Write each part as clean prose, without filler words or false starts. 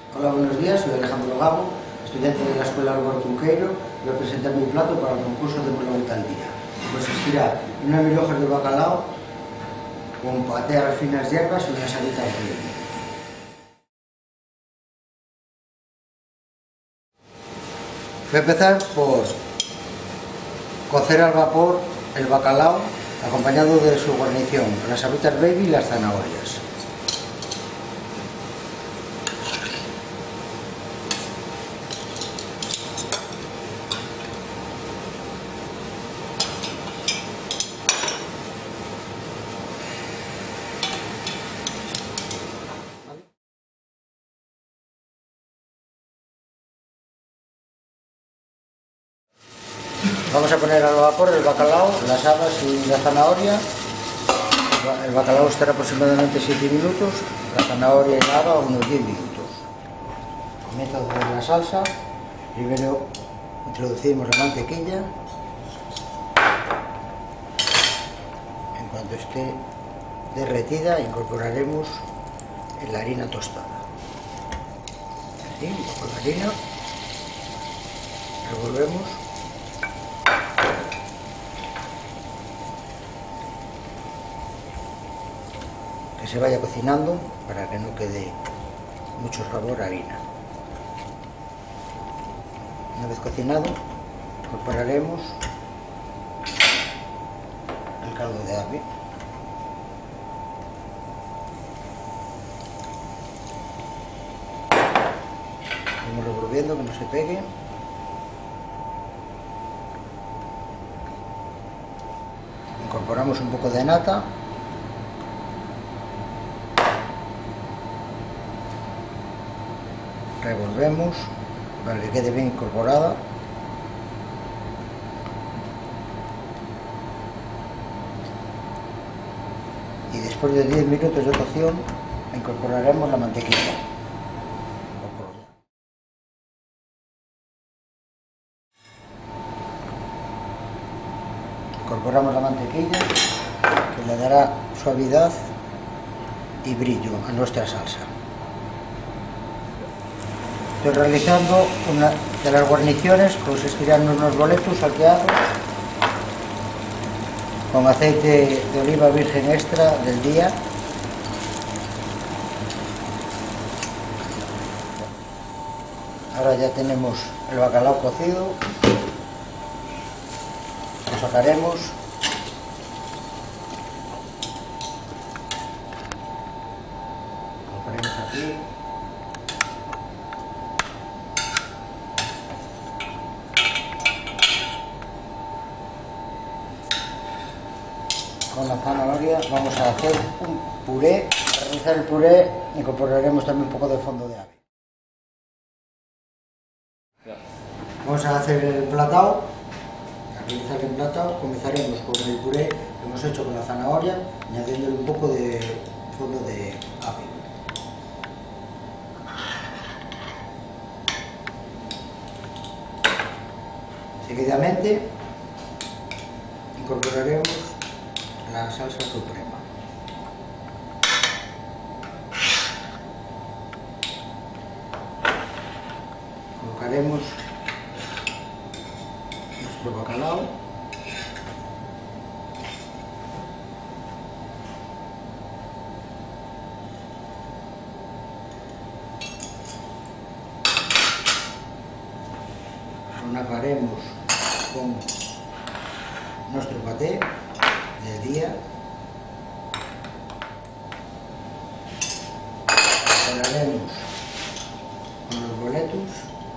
Hola, buenos días, soy Alejandro Gabo, estudiante de la Escuela Álvaro Cunqueiro. Voy a presentar mi plato para el concurso de la vuelta al día. Consistirá en unas 1000 hojas de bacalao con paté a las finas hierbas y unas alitas de leche. Voy a empezar por cocer al vapor el bacalao acompañado de su guarnición, las habitas baby y las zanahorias. Vamos a poner al vapor el bacalao, las habas y la zanahoria. El bacalao estará aproximadamente 7 minutos, la zanahoria y la haba unos 10 minutos. Comienzo a hacer la salsa. Primero introducimos la mantequilla. En cuanto esté derretida, incorporaremos la harina tostada. Así, un poco de harina. Revolvemos. Que se vaya cocinando para que no quede mucho sabor a harina. Una vez cocinado, incorporaremos el caldo de ave. Vamos revolviendo que no se pegue. Incorporamos un poco de nata. Revolvemos para que quede bien incorporada. Y después de 10 minutos de cocción incorporaremos la mantequilla. Incorporamos la mantequilla, que le dará suavidad y brillo a nuestra salsa. Estoy realizando una de las guarniciones, consistirán en unos boletus salteados con aceite de oliva virgen extra del día. Ahora ya tenemos el bacalao cocido, lo sacaremos. Lo ponemos aquí. Con la zanahoria vamos a hacer un puré. Para realizar el puré incorporaremos también un poco de fondo de ave. Vamos a hacer el platao. Para realizar el platao comenzaremos con el puré que hemos hecho con la zanahoria, añadiéndole un poco de fondo de ave. Seguidamente incorporaremos la salsa suprema. Colocaremos nuestro bacalao. Lo nafaremos con nuestro paté del día. Cerraremos con los boletus.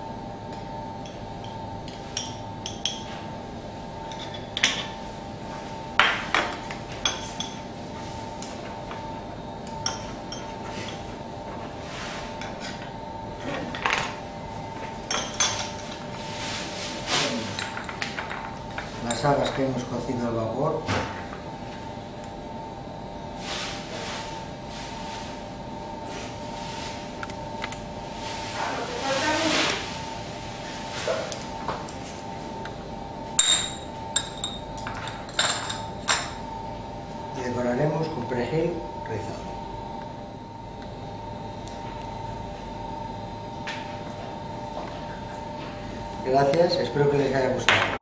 Las habas que hemos cocido al vapor. Y decoraremos con perejil rizado. Gracias, espero que les haya gustado.